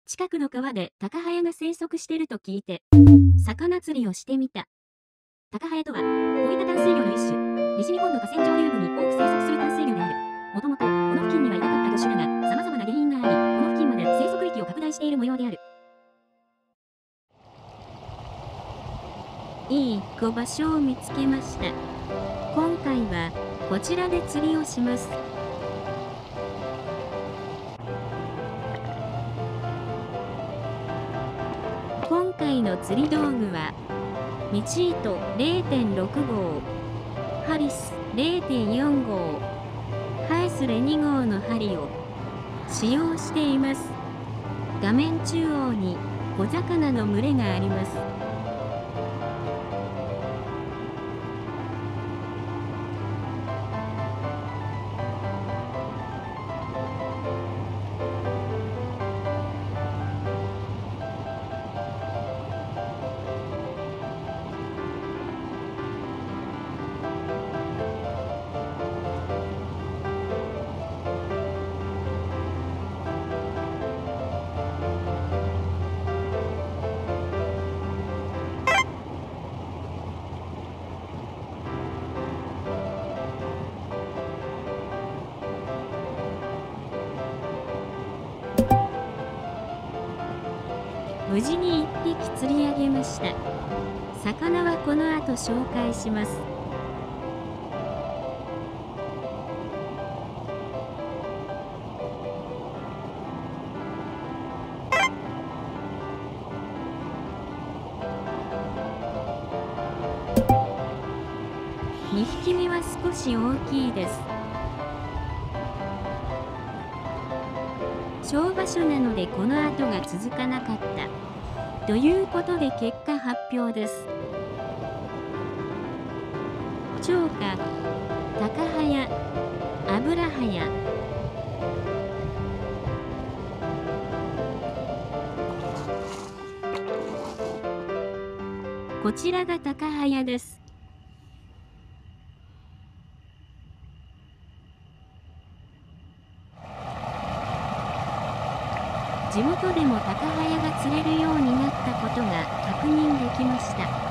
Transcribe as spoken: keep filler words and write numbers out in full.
近くの川でタカハヤが生息してると聞いて、魚釣りをしてみた。タカハヤとは、大分淡水魚の一種、西日本の河川上流部に多く生息する淡水魚である。もともと、この付近にはいなかった魚種だが、様々な原因があり、この付近まで生息域を拡大している模様である。いい子場所を見つけました。今回は、こちらで釣りをします。今回の釣り道具は、ミチート れいてんろく 号、ハリス れいてんよん 号、ハエスレに号の針を使用しています。画面中央に小魚の群れがあります。無事にいっぴき釣り上げました。魚はこの後紹介します。にひきめは少し大きいです。小場所なのでこの後が続かなかった。ということで結果発表です。釣果、タカハヤ、アブラハヤ。こちらがタカハヤです。地元でもタカハヤが釣れるようになったことが確認できました。